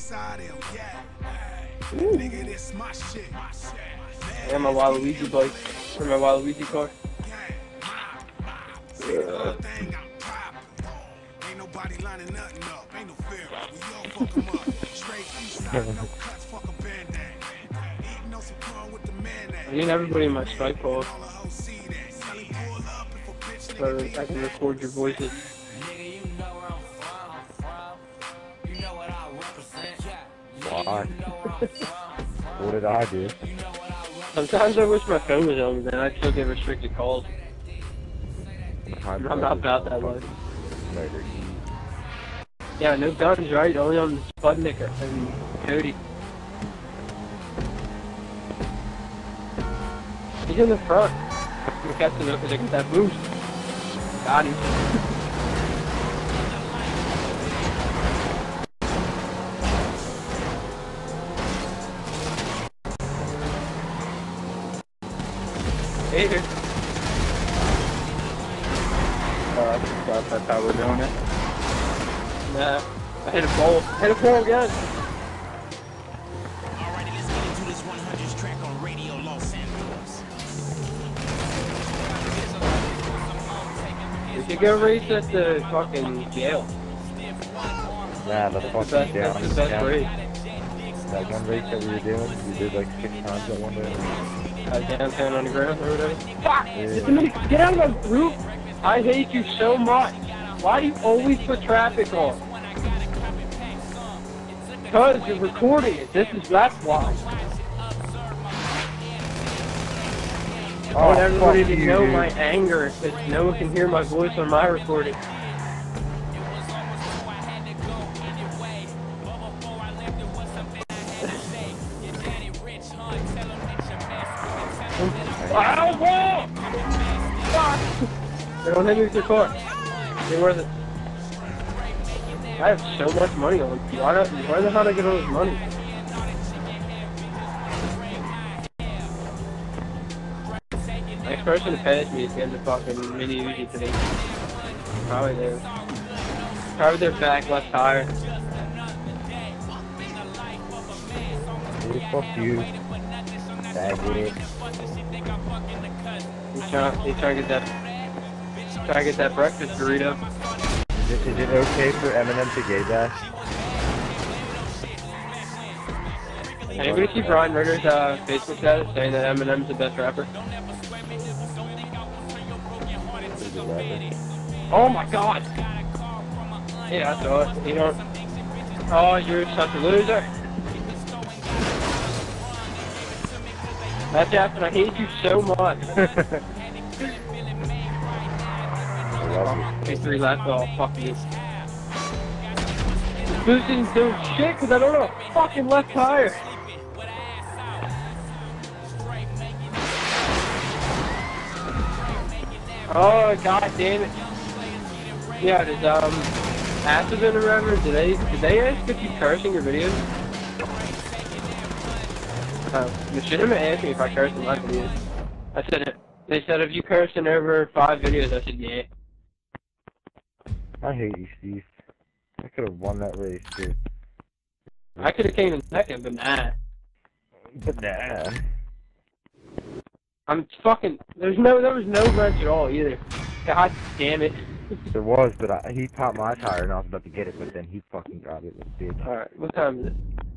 Nigga, this my shit. I got my Waluigi bike. Or my Waluigi car. Ain't nobody lining nothing up. Ain't no fear. We all fuck 'em up. Straight east side, no cuts, fuck a band-aid. Eating on some corn with the mayonnaise. I need everybody in my Skype call. So I can record your voices. Why? What did I do? Sometimes I wish my phone was on, then I'd still get restricted calls. I'm not about that life. Murder. Yeah, no guns, right? Only on Sputnik and Cody. He's in the front. I'm catching up because I got that boost. Got him. Hey here. I forgot that's how we're doing it. Nah, I hit a pole. Hit a pole again. Alrighty, let's get into this 100s track on Radio Los Angeles. We should go race at the fucking jail. Yeah, the fucking down. That's the best race. That one race that we were doing, we did like 6 times at one day. Downtown on the ground or whatever. Fuck! Yeah. Get out of the roof! I hate you so much. Why do you always put traffic on? Because you're recording it. That's why. I want everybody to know my anger because no one can hear my voice on my recording. Don't hit me with your car. It's worth it. I have so much money on. Why the hell did I get all this money? Next person to pass me is getting the fucking mini Uzi today. Probably there. Probably their back left tire. Fuck you. Faggot. He's trying to get that breakfast burrito. Is it okay for Eminem to gay bash? Anybody see Brian Ritter's Facebook status saying that Eminem's the best rapper? Oh my god! Yeah, I saw it. You don't... Oh, you're such a loser. That's happened. I hate you so much. Hey, 3 laps. Oh, fuck you. This isn't doing shit because I don't have a fucking left tire. Oh, god damn it. Yeah, does, Acid or whatever, did they ask if you curse in your videos? They shouldn't have asked me if I cursed in my videos. I said it. They said if you cursed in over 5 videos, I said yeah. I hate you, Steve. I could have won that race, dude. I could have came in second, but nah. But nah. I'm fucking... There was no wrench at all, either. God damn it. There was, but he popped my tire and I was about to get it, but then he fucking got it, bitch. Alright, what time is it?